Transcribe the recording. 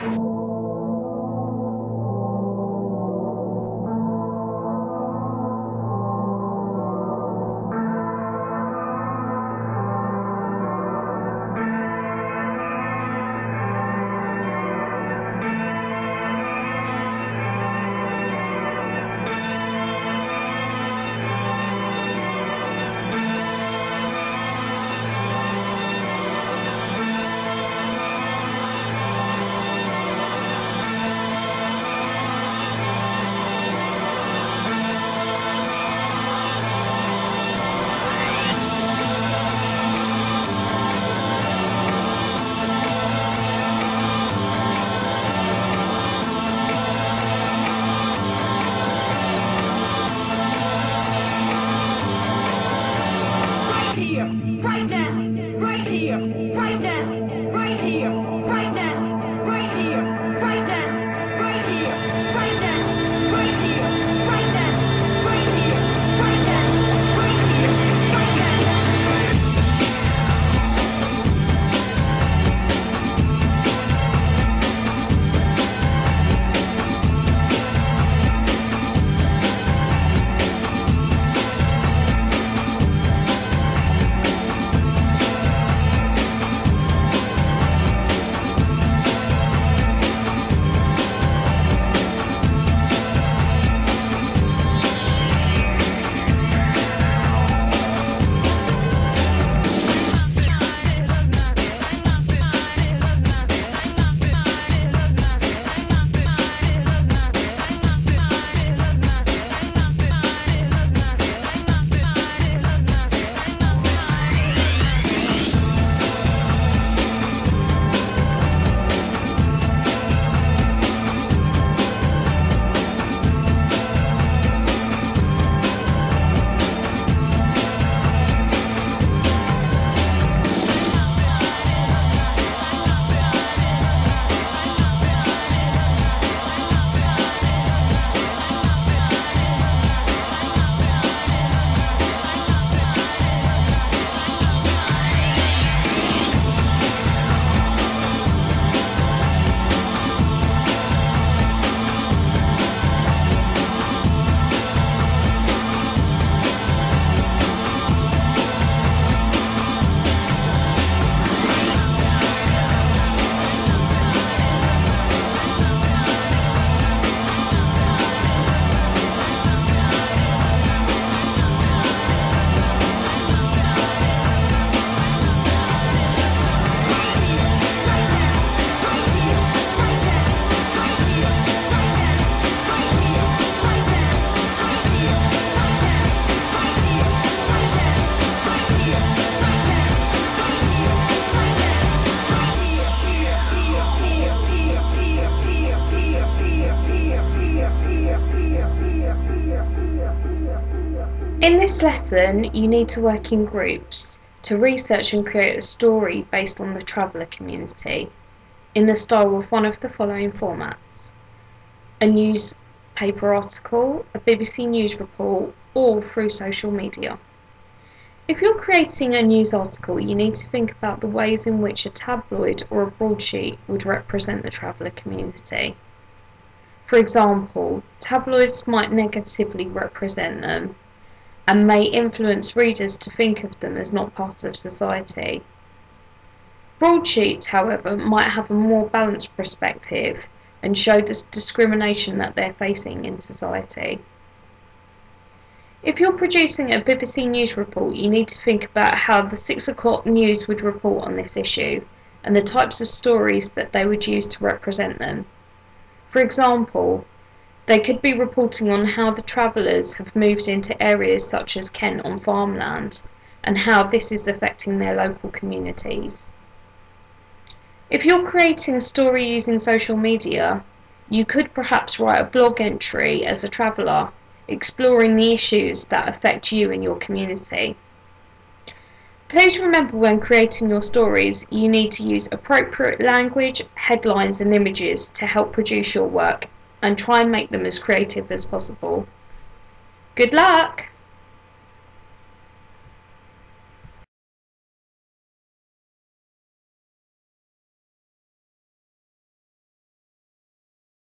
In this lesson, you need to work in groups to research and create a story based on the traveller community in the style of one of the following formats: a newspaper article, a BBC News report, or through social media. If you're creating a news article, you need to think about the ways in which a tabloid or a broadsheet would represent the traveller community. For example, tabloids might negatively represent them and may influence readers to think of them as not part of society. Broadsheets, however, might have a more balanced perspective and show the discrimination that they're facing in society. If you're producing a BBC News report, you need to think about how the 6 o'clock news would report on this issue and the types of stories that they would use to represent them. For example, they could be reporting on how the travellers have moved into areas such as Kent on farmland and how this is affecting their local communities. If you're creating a story using social media, you could perhaps write a blog entry as a traveller, exploring the issues that affect you and your community. Please remember, when creating your stories, you need to use appropriate language, headlines and images to help produce your work, and try and make them as creative as possible. Good luck!